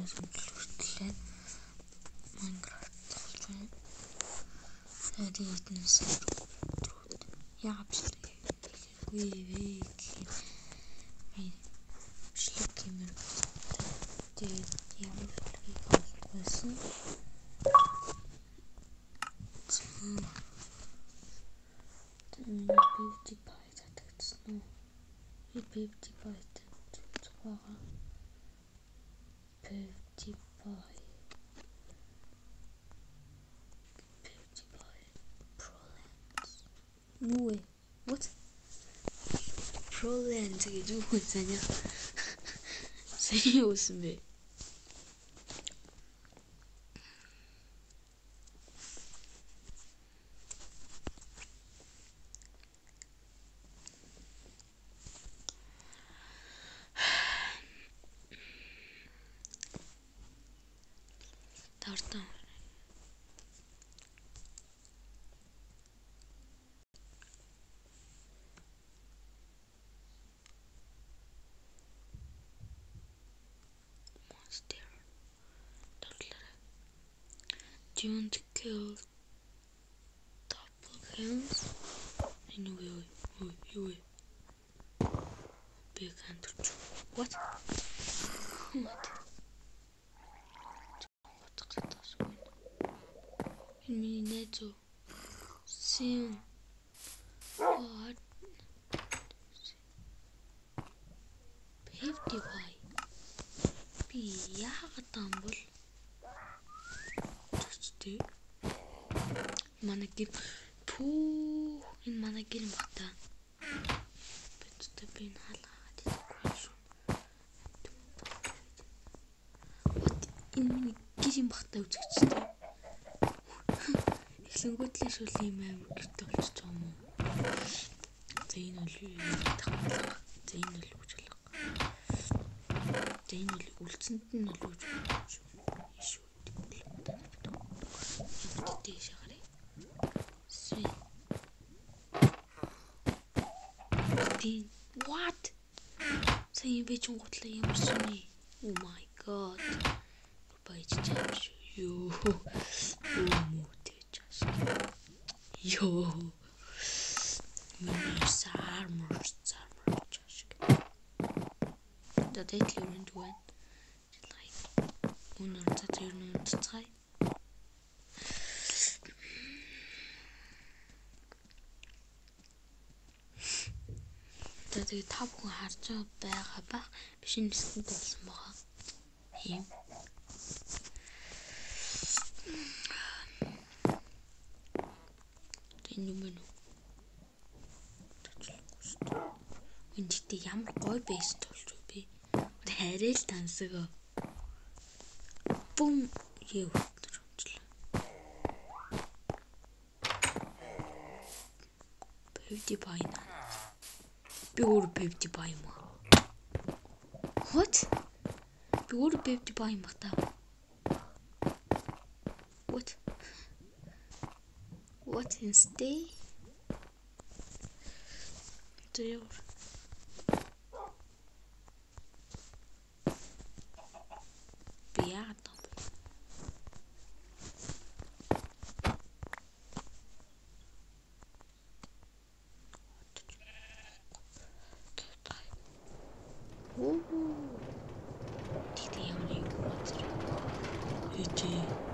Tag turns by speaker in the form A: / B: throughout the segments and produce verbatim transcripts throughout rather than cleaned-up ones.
A: хүртэл Minecraft тоглож байна. Харин эднээс өдрүүд яавчлаа. Үгүй ээ гэх юм. Бичлэг гэмээр тэгээд ямар бичлэгийг олж байсан. Тэний пивти пай татагдсан уу? Би пивти пай татчихваа. Pivty Pie. Pivty Pie. Prolands. No way. What? Prolands гэж юу вэ санаа? Сайн юусэн бэ? Тартан. Monster. Don't kill doppelgangers. Anyway, anyway. Big hand. What? What? Minetto. Sim. What? Pivty Pie. Би яагаад таамбал төчтэй манай гэр пүү энэ манай гэр мата биттэй би хаалгаад идэггүй шүү. Энэ миний гэр юм бахта үзэгчтэй. Эхлэнгүүтлээ шүүл юм амар гэртэй болчих юм уу? За энэ бол юу юм тахлах. За энэ бол үгүй л. За энэ бол үлцэнд нь бол үгүй шүү. Шүү. Дэвтэ шагарыг. Сүй. Дин what? За энэ бэ чинь гутлаа ямар сони. Oh my god. Байж чам шүү. Ёо. Оо мөтэй чаш. Ёо. Миний сармор сармор чаш. Dat heet Leon Duan. Onder dat hier nu te try. Dat ik tap хүн харж байгаа ба биш энэ нэстэнд болсон байгаа. Ийм. Энэ юм уу? Эндээ ямар гой бейс толж би. Харэл тансаг. Бум яв төрөмжлээ. Pivty Pie. Би өөр Pivty Pie юм аа. What? Би өөр Pivty Pie юм ба та. What? What instead? There. Beata. Oh. Dito yung ring water. Iti.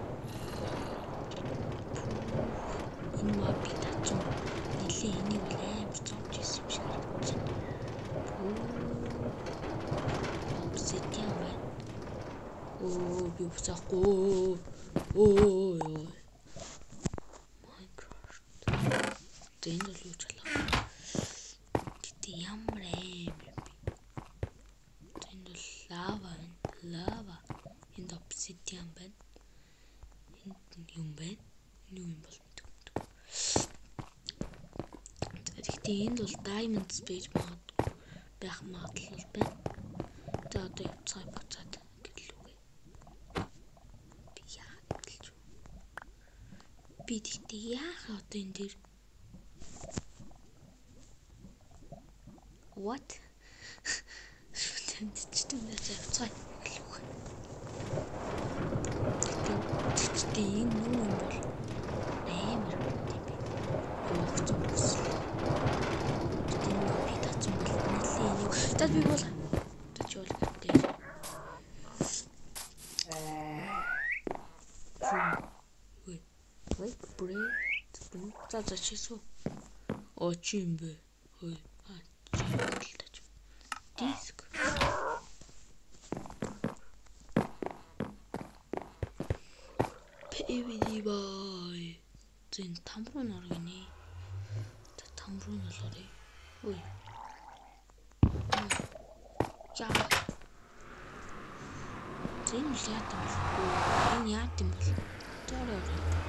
A: Энэ мапита ч нэлээ энийг л амар зовж исэн юм шиг харагдаж байна. Obsidian байна. Оо би буцаахгүй. Оо ёо. Minecraft. Тэнд л юу ч алга. Гэтэ ямар аим бэ? Тэнд л лава, лава. Энд obsidian байна. Энд юм байна. Юу юм бол мэдгүй. Гэтэ энд бол diamond space магадгүй байх магадлал байна. За одоо цай буцаад гэлүүгээ. Би яагаад гэлж вэ? Би тэгтээ яахаа одоо энэ дээр what? Шүтэн дичтэй цай гэлүүгээ. явуулаа. Тэч бол дээр. Ой. Ой, брэд. За за чисүү. Оо чи юм бэ? Ой. А чи болтож. Диск. Пэвди бай. Зин тамруу норгоны. Та тамруу нолоорой. Ой. Яа. Зин яат юм бол. Энэ яат юм бол. Зөрөө.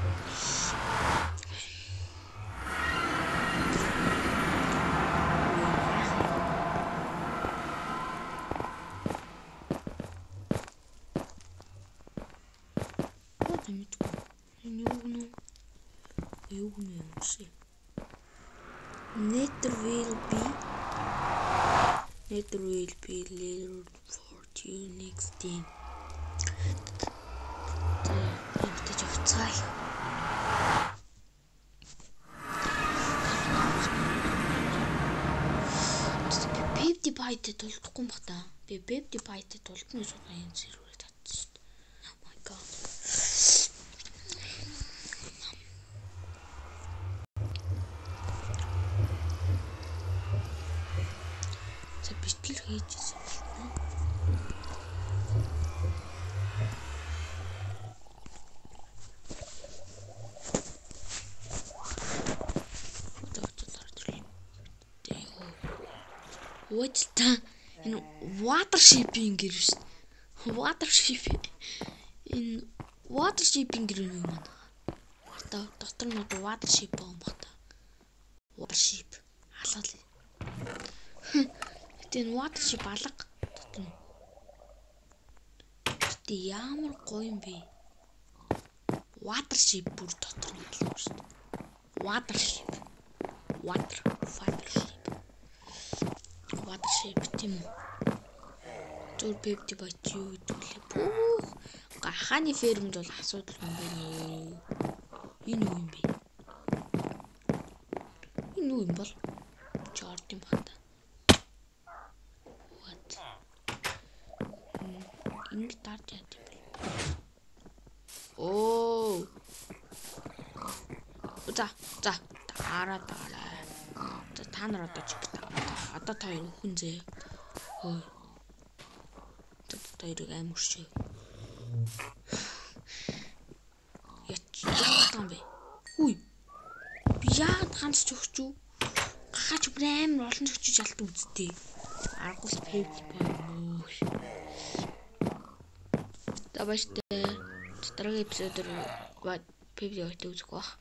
A: Nether will be Nether will be later for you next time. Тэ ч авцгаая. fifty byte тулдахгүй юм бата. Би fifty byte тулдны суугаа энэ зэрүүрээ татчих шүү дээ. Oh my god. За бичлэг хийжсэн байна. What та энэ water shipping гэр шүү дээ. Water shipping. Энэ water shipping гэр юм байна. Одоо дотор нь одоо water ship юм байна. Water ship алгал. Тэн water ship алга дотор нь. Тэ ямар гоё юм бэ? Water ship бүр дотор нь алга шүү дээ. Water ship. Water water ship. Water ship тийм үү. Зур fifty byte юу гэдэг вэ? Гахааны фермд бол асуудал юм байна уу? Энэ юу юм бэ? Энэ юу юм бол? Чорт юм байна. What? Энэ тарт яа юм бэ? Оо. За, за, дараа дараа. За та нар одоо ч одоо та юу хүн зээ. Ой. Та ирэг амар шээ. Яа юм бэ? Хүй. Би яад ганц ч өгч үү? Гахаач бүр амар олон ч өгч ялт үзтээ. Аргуус пэйж байна. За баштай. Дараагийн эпизодоор пэйж явах үзэх бах.